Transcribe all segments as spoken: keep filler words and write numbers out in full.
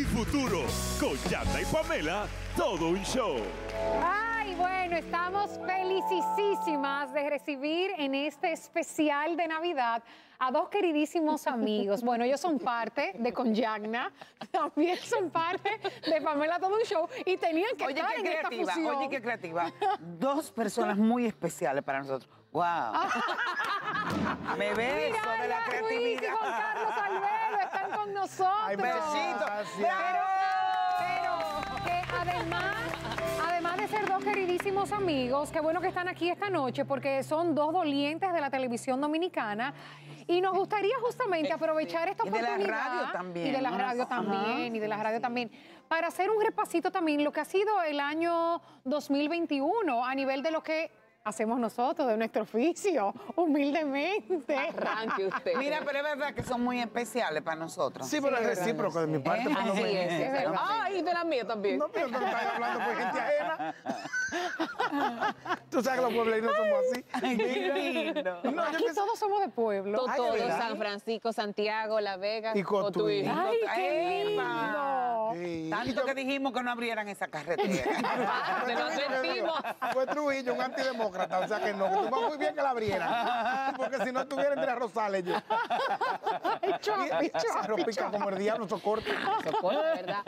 futuro. Con Yagna y Pamela, todo un show. Ay, bueno, estamos felicísimas de recibir en este especial de Navidad a dos queridísimos amigos. Bueno, ellos son parte de Con Yagna, también son parte de Pamela Todo un Show y tenían que oye, estar qué en esta creativa, fusión. Oye, qué creativa. Dos personas muy especiales para nosotros. ¡Wow! Me beso Mira, de la Ana Ruiz y creatividad. Juan Carlos Albero están con nosotros. Ay, Besito. Pero, pero que además, además de ser dos queridísimos amigos, qué bueno que están aquí esta noche porque son dos dolientes de la televisión dominicana y nos gustaría justamente aprovechar esta Y de la oportunidad. radio también, Y de la ¿no? radio Ajá. también, y de la radio también. Para hacer un repasito también lo que ha sido el año dos mil veintiuno a nivel de lo que hacemos nosotros, de nuestro oficio, humildemente. Arranque usted. Mira, pero es verdad que son muy especiales para nosotros. Sí, pero es recíproco de mi parte. ¿Eh? pues, no Así me- es, es verdad. Ah, y de la mía también. No, pero no estoy hablando por gente ajena. Tú sabes que los pueblerinos somos así. Ay, qué lindo. No, yo Aquí pienso- todos somos de pueblo. To- Ay, Todo, ¿de verdad? San Francisco, Santiago, La Vega. Y Cotuí. ¡Ay, qué Epa. lindo! Sí. Y Tanto yo- que dijimos que no abrieran esa carretera. Se lo sentimos. Fue Trujillo, un antidemócrata, o sea que no, que tú vas muy bien que la abrieran, porque si no estuviera entre Rosales yo. Chuapi, Y- Cerro pica como el diablo, socorte. Socorro, de verdad.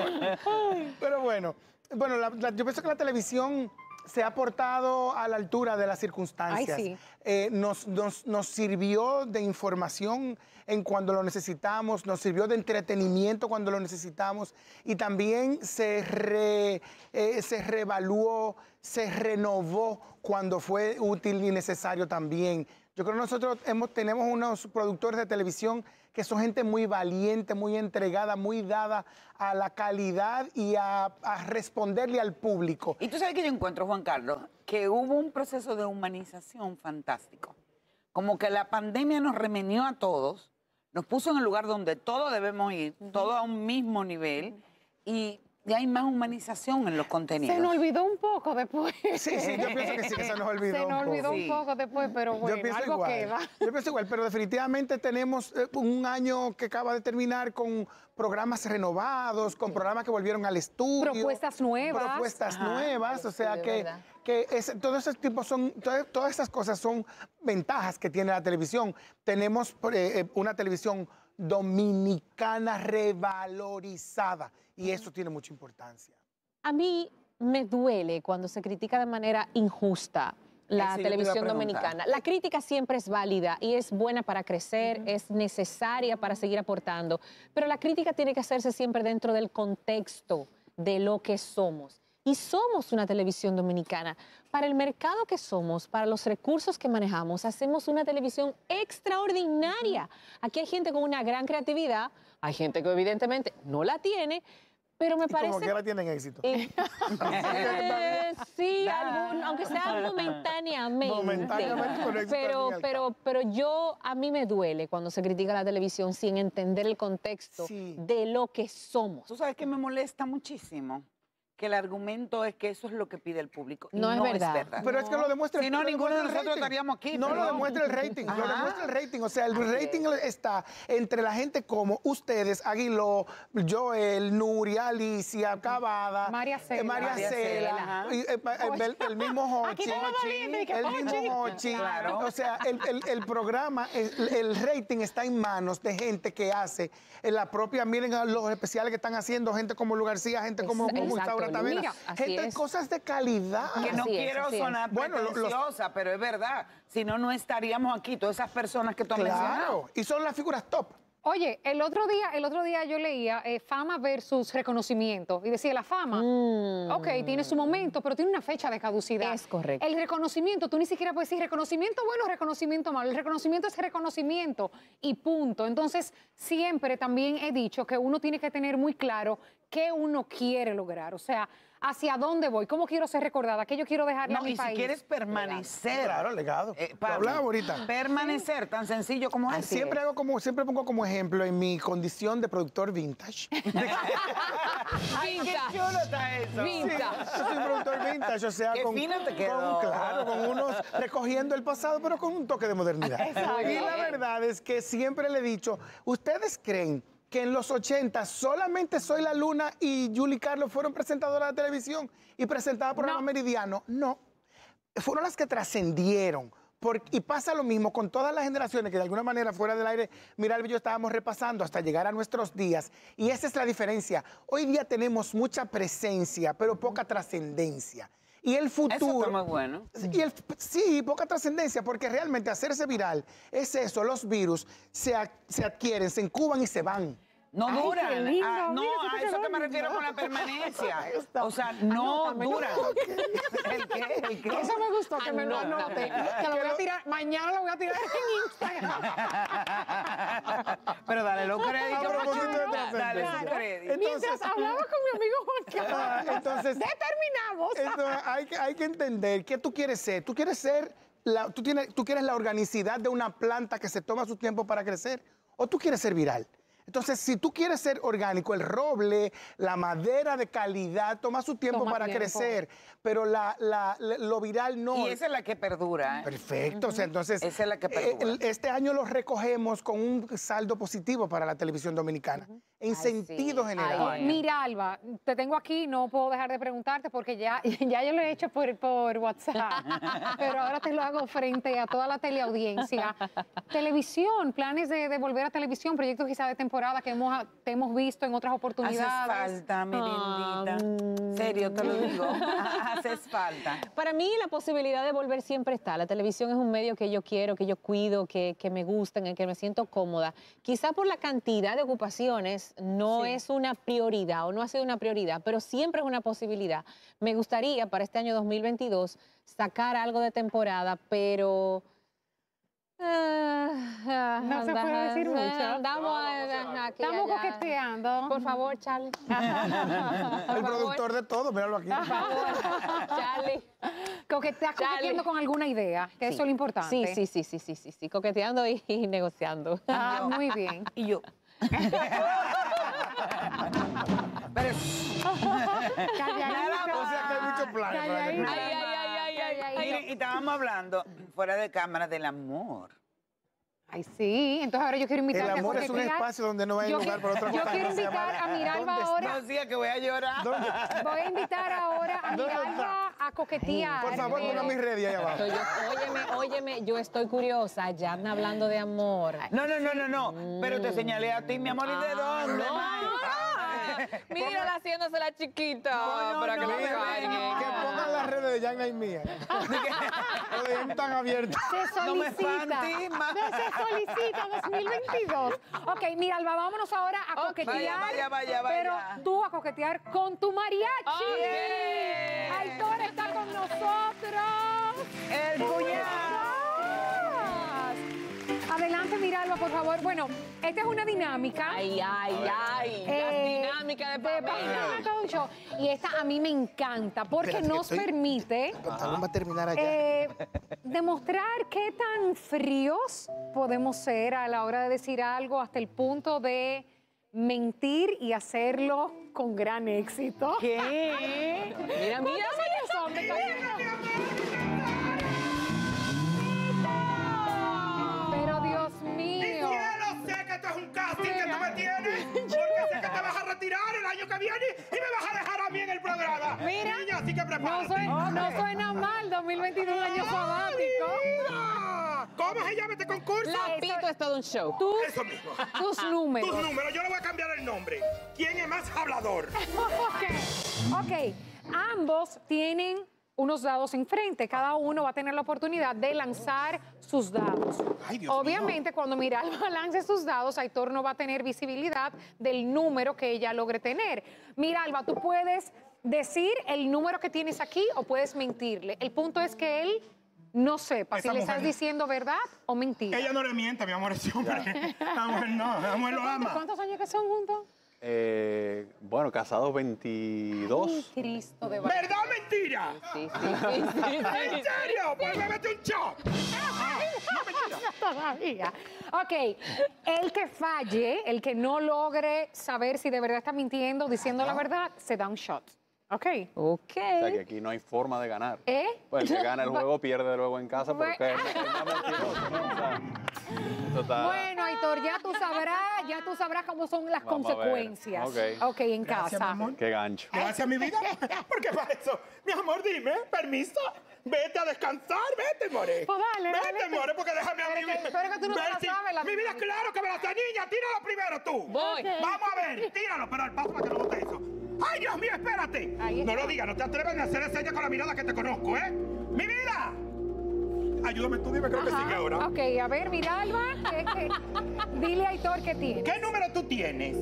Pero bueno, bueno la- la- yo pienso que la televisión se ha portado a la altura de las circunstancias. Ay, sí. Eh, nos, nos, nos sirvió de información en cuando lo necesitamos, nos sirvió de entretenimiento cuando lo necesitamos y también se, re, eh, se reevaluó, se renovó cuando fue útil y necesario también. Yo creo que nosotros hemos, tenemos unos productores de televisión que son gente muy valiente, muy entregada, muy dada a la calidad y a, a responderle al público. Y tú sabes que yo encuentro, Juan Carlos, que hubo un proceso de humanización fantástico. Como que la pandemia nos remenió a todos, nos puso en el lugar donde todos debemos ir, todos a un mismo nivel, y ya hay más humanización en los contenidos. Se nos olvidó un poco después. Sí, sí, yo pienso que sí, que se nos olvidó. Se un nos poco. olvidó Sí. un poco después, pero bueno, Yo pienso algo igual. queda. Yo pienso igual, pero definitivamente tenemos eh, un año que acaba de terminar con programas renovados, con programas que volvieron al estudio. Propuestas nuevas. Propuestas Ajá. nuevas, o sea de que, verdad. que es- todos esos tipos son, todas, todas esas cosas son ventajas que tiene la televisión. Tenemos eh, eh, una televisión dominicana revalorizada y eso tiene mucha importancia. A mí me duele cuando se critica de manera injusta la Eso yo te iba a televisión preguntar. dominicana. La crítica siempre es válida y es buena para crecer, es necesaria para seguir aportando, pero la crítica tiene que hacerse siempre dentro del contexto de lo que somos. Y somos una televisión dominicana. Para el mercado que somos, para los recursos que manejamos, hacemos una televisión extraordinaria. Aquí hay gente con una gran creatividad, hay gente que evidentemente no la tiene, pero me Y parece... como quiera tienen éxito. Eh, eh, sí, algún- aunque sea momentáneamente. Momentáneamente, pero éxito Pero, al fin y al pero, pero yo, a mí me duele cuando se critica la televisión sin entender el contexto Sí. de lo que somos. Tú sabes que me molesta muchísimo que el argumento es que eso es lo que pide el público. y No es verdad. Pero es que lo demuestra. Si no, lo ninguno de demuestra el nosotros rating. estaríamos aquí, No lo perdón. demuestra el rating, lo Ajá. demuestra el rating. O sea, el Así rating es. está entre la gente como ustedes, Aguiló, Joel, Nuria, Alicia, Cavada, María Cela. eh, María María Cela, Cela, ajá. y, eh, el, el- el mismo Aquí Hochi. todo doliente, y que El Hochi. mismo Hochi. Claro. O sea, el, el- el programa, el, el rating está en manos de gente que hace en la propia, miren a los especiales que están haciendo, gente como Lu García, gente como, Ex- como exacto, Isaura Lu. Tavera, Mira, así gente, es. cosas de calidad. Que no Así es, quiero así es. sonar Bueno, lo- los- pretenciosa, pero es verdad. Si no, no estaríamos aquí, todas esas personas que tú has mencionado. Claro, y son las figuras top. Oye, el otro día, el otro día yo leía eh, fama versus reconocimiento y decía la fama, Mm. ok, tiene su momento, pero tiene una fecha de caducidad. Es correcto. El reconocimiento, tú ni siquiera puedes decir reconocimiento bueno o reconocimiento malo. El reconocimiento es reconocimiento y punto. Entonces, siempre también he dicho que uno tiene que tener muy claro qué uno quiere lograr. O sea, hacia dónde voy, cómo quiero ser recordada, qué yo quiero dejarle a No, mi y país. si quieres permanecer. Claro, legado. Eh, Lo Pablo, hablaba ahorita. Permanecer, tan sencillo como es. Así Siempre es. hago como, siempre pongo como ejemplo en mi condición de productor vintage. ¡Ay, qué Vintage. chulo está eso! Vintage. Yo soy productor vintage, o sea, Qué con, fino te quedó. con- claro, con unos recogiendo el pasado, pero con un toque de modernidad. Exacto. Y la verdad es que siempre le he dicho, ¿ustedes creen que en los ochenta solamente Soy la Luna y Julie Carlos fueron presentadoras de televisión y presentaban programa No. Meridiano. No, fueron las que trascendieron. Por- y pasa lo mismo con todas las generaciones que de alguna manera fuera del aire, Miralba y yo estábamos repasando hasta llegar a nuestros días. Y esa es la diferencia. Hoy día tenemos mucha presencia, pero poca trascendencia. Y el futuro... Eso está muy bueno. Y el- sí, poca trascendencia, porque realmente hacerse viral es eso, los virus se, ad- se adquieren, se incuban y se van. No Ay, qué duran. lindo, Ah, no, mira, eso a te eso quedó que me refiero lindo. con la permanencia. Está- O sea, no Anótamelo. duran. ¿El qué? ¿El qué? Eso me gustó, que me lo Anótame. anote. Que lo voy a tirar, mañana lo voy a tirar en Instagram. Pero dale los A créditos. propósito de Dale su trascendencia. crédito. Mientras hablaba con mi amigo Juan Ah, Carlos. entonces- Determinamos. Entonces, hay, que, hay que entender qué tú quieres ser. Tú quieres ser, la, tú, tienes, tú quieres la organicidad de una planta que se toma su tiempo para crecer, o tú quieres ser viral. Entonces, si tú quieres ser orgánico, el roble, la madera de calidad, toma su tiempo Toma para tiempo. crecer, pero la, la- la- lo viral no. Y esa es la que perdura. ¿eh? Perfecto, o sea, entonces Esa es la que eh, perdura. el- este año lo recogemos con un saldo positivo para la televisión dominicana, en sentido sí. general. Ay, Mira, Alba, te tengo aquí, no puedo dejar de preguntarte porque ya, ya yo lo he hecho por, por WhatsApp, pero ahora te lo hago frente a toda la teleaudiencia. Televisión, planes de, de volver a televisión, proyectos quizá de temporada que hemos, te hemos visto en otras Haces oportunidades. falta, mi Ah, lindita. Serio, te lo digo. Haces falta. Para mí la posibilidad de volver siempre está. La televisión es un medio que yo quiero, que yo cuido, que, que me gusta, en el que me siento cómoda. Quizá por la cantidad de ocupaciones no Sí. es una prioridad o no ha sido una prioridad, pero siempre es una posibilidad. Me gustaría para este año dos mil veintidós sacar algo de temporada, pero... ah, No se puede decir mucho. Andamos, ah, aquí, Estamos allá. coqueteando. Por favor, Charlie. El productor de todo, míralo aquí. Por favor, Charlie. Coqueteas Charlie. coqueteando con alguna idea, que eso es lo importante. Sí, sí, sí, sí, sí, sí, sí, coqueteando y, y negociando. Ah, muy bien. Y yo. Pero Calladito. O sea que hay muchos planes para que tú- Calladito. Ay, ay, ay, ay, ay, ay. miren, y estábamos hablando fuera de cámara del amor. Ay, sí. Entonces ahora yo quiero El invitarte amor a es un coquetear. espacio donde no hay Yo lugar qui- para otra yo cosa. quiero que se llama- invitar a Miralba ¿Dónde ahora. No decía que voy a llorar. ¿Dónde? Voy a invitar ahora a ¿Dónde Miralba a coquetear. Por favor, Eh, ponga mi ready ahí abajo. Estoy yo- óyeme, óyeme, yo estoy curiosa, ya me hablando de amor. No, no, no, no, no. Pero te señalé a ti, mi amor, ¿y de dónde? May? Mírala haciéndose la chiquita. No, no, para que no, no me bebé, bañen. Que pongan las redes de Yana y mía. O de Yana están abiertas. Se No me solicita. fantasma. No, se solicita dos mil veintidós. Ok, Miralba, vámonos ahora a Ok. coquetear. Vaya, vaya, vaya, Pero vaya. tú a coquetear con tu mariachi. Ok. Aitor está con nosotros. El cuñado. Adelante, Miralba, por favor. Bueno, esta es una dinámica. Ay, ay, ay. Eh, Las dinámicas de de Pamela. Pamela Todo Show. Y esta a mí me encanta porque Espérate, que nos estoy- permite El pantalón va a terminar allá. eh, demostrar qué tan fríos podemos ser a la hora de decir algo hasta el punto de mentir y hacerlo con gran éxito. ¿Qué? Mira, mira. ¿Cuántos años son de casado? Pero Dios mío. Cielo, sé que esto es un casting que tú me tienes, porque sé que te vas a retirar el año que viene y me vas a dejar a mí en el programa. Mira, Niña, así que No prepárate. suena, no suena mal, dos mil veintidós, un año sabático. Mira, ¿cómo se llama este concurso? Lapito es todo un show. Tú, Eso mismo. tus números. Tus números, yo le voy a cambiar el nombre. ¿Quién es más hablador? Ok, ok. Ambos tienen unos dados enfrente. Cada uno va a tener la oportunidad de lanzar sus dados. Ay, Dios Obviamente, cuando Miralba lance sus dados, Aitor no va a tener visibilidad del número que ella logre tener. Miralba, tú puedes decir el número que tienes aquí o puedes mentirle. El punto es que él no sepa Esa si le estás mujer- diciendo verdad o mentira. Ella no le miente, mi amor, ese hombre. La mujer no, la mujer lo ¿Cuántos, ama. cuántos años que son juntos? Eh, bueno, casados veintidós. Ay, Cristo de verdad. ¿Verdad o mentira? Sí, sí, sí, sí, ¿En sí. serio? Pues me mete un shot. Todavía. Ok, el que falle, el que no logre saber si de verdad está mintiendo, diciendo la verdad, se da un shot. Ok. Ok. O sea que aquí no hay forma de ganar. ¿Eh? Pues el que gana el juego pierde luego en casa, pero Bueno. que es más mentiroso, ¿no? O sea, Total. Bueno, Aitor, ya tú sabrás, ya tú sabrás cómo son las Vamos a ver. consecuencias. Ok. Ok, en Gracias, casa. mi amor. Qué gancho. Gracias, mi vida. ¿Por qué para eso? Mi amor, dime, permiso. Vete a descansar, vete, more. Pues dale, Vete, dale. more, porque déjame a Pero mí. que- pero que tú no te la ver si- sabes, la Mi vida, primera. claro que me la sé, niña. Tíralo primero tú. Voy. Vamos a ver, tíralo, pero al paso para que no bote eso. ¡Ay, Dios mío, espérate! Ahí No está. lo digas, no te atreves a hacer señas con la mirada que te conozco, ¿eh? ¡Mi vida! Ayúdame tú, dime, creo que Ajá. sigue ahora. Ok, a ver, mira, Alba. ¿qué- qué? Dile a Aitor qué tiene. ¿Qué número tú tienes?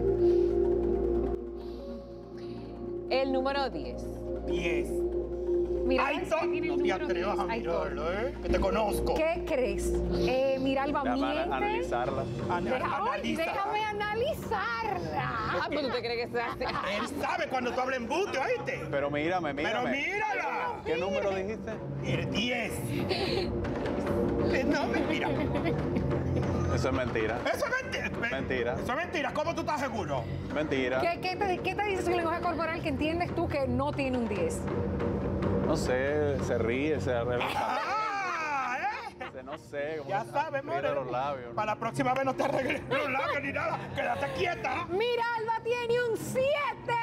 El número diez. Diez. Mira, Ay, a ver no, si tiene el no te número atrevas a diez, Aitor. mirarlo, ¿eh? Que te conozco. ¿Qué crees? Eh, mira, Alba, Para miente. analizarla. Ana- Deja- ay, analiza. déjame analizarla. Ah, pero tú te crees que sea así. Él sabe cuando tú hablas embuste, ¿oíste? Pero mírame, Pero mírame. mírala. ¿Qué número dijiste? El diez. Eh, No, mentira. Eso es mentira. Eso es mentira. Mentira. Eso es mentira. ¿Cómo tú estás seguro? Mentira. ¿Qué, qué te, ¿Qué te dice su lenguaje corporal que entiendes tú que no tiene un diez? No sé, se ríe, se arregla. ¡Ah! ¿Eh? No sé. como Ya que sabes, ríe de more. los labios. Para la próxima vez no te arregles los labios ni nada. Quédate quieta. Mira, Alba tiene un siete.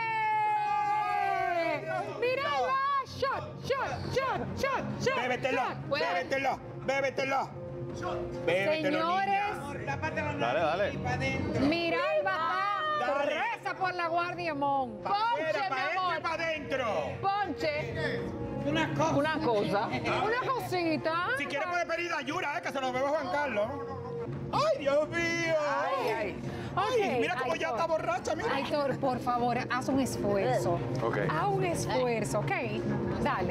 Mira, Alba. Shot, shot, shot, shot, shot. Bébetelo. shot. Bébetelo. Bébetelo. Bébetelo, Señores, niña. Dale, dale. mira, Alba está Dale. reza por la Guardia Mon. Pa' afuera, Ponche, pa' mi adentro y amor. pa' adentro. Ponche. Una cosa. Una cosa. Una cosita. Si quieres puedes pedir ayuda, eh, que se lo bebe Juan Carlos. ¡Ay, Dios mío! Ay, ay. Ay, Ok, mira cómo ya Aitor. está borracha, mira. Aitor, por favor, haz un esfuerzo. Ok. Haz un esfuerzo, ¿ok? Dale.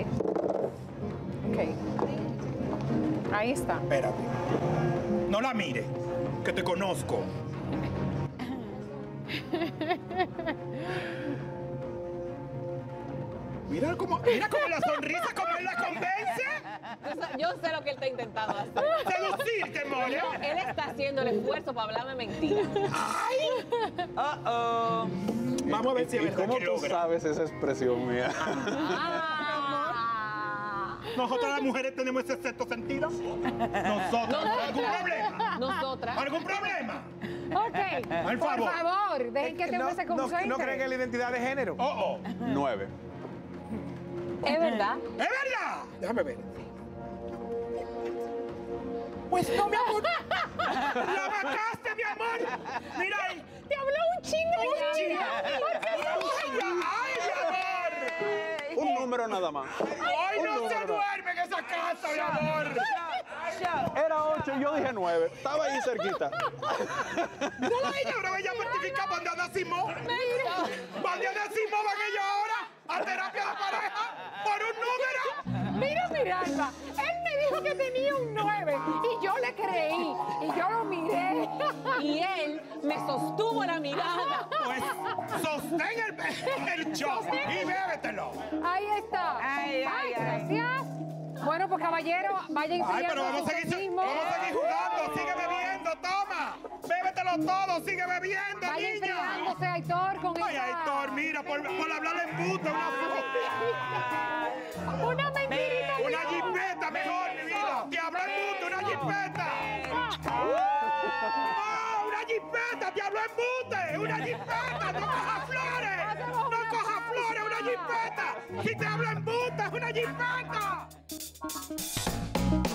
Ok. Ahí está. Espérate. No la mires, que te conozco. Mira cómo, mira cómo la sonrisa, cómo él la convence. Yo sé lo que él está intentando hacer. Seducirte, more. Él está haciendo el esfuerzo para hablarme mentira. Uh-oh. Vamos a ver si es ¿Y verdad cómo que tú logra. sabes esa expresión mía? Ah. Nosotras las mujeres tenemos ese sexto sentido. Nosotros. ¿Algún problema? Nosotras. ¿Algún problema? Ok. Al Por favor. favor, dejen que este no, hombre se no, concentre. no creen en la identidad de género. Oh, oh. Nueve. Es verdad. ¿Es verdad? Déjame ver. Pues no, mi amor. La vacaste, mi amor. Mira ahí. Te habló un chingo de Un chingo. niña. ¡Ay, mi amor! Un número nada más. Hoy Un no se número. duerme en esa casa, mi amor. Era ocho y yo dije nueve. Estaba ahí cerquita. Mírala ella, ahora ella mortifica para andar de Simón. ¿Para andar de Simón van ellos ahora a terapia de pareja por un número? Mira, Miranda, él me dijo que tenía un nueve y yo le creí y yo lo miré. Y él me sostuvo la mirada. Pues sostén el, el show y bébetelo. Ahí está. Ay, ay, ay. Gracias. Bueno, pues caballero, vaya Ay, ensayando pero vamos a su seguir, mismo. vamos a seguir jugando. Sigue bebiendo, toma. Bébetelo todo, sigue bebiendo, Vaya niña. entregándose a Aitor con Ay, esa... Aitor, mira, por, por hablarle en puta, una foto. Una mentirita. Una jipeta mejor, mi vida. Te habló en puta, una jipeta. ¡Oh, una jipeta! ¡Te habló en bute! ¡Una jipeta! ¡No cojas flores! ¡No cojas flores! ¡Una jipeta! ¡Si te hablo en bute, es una jipeta!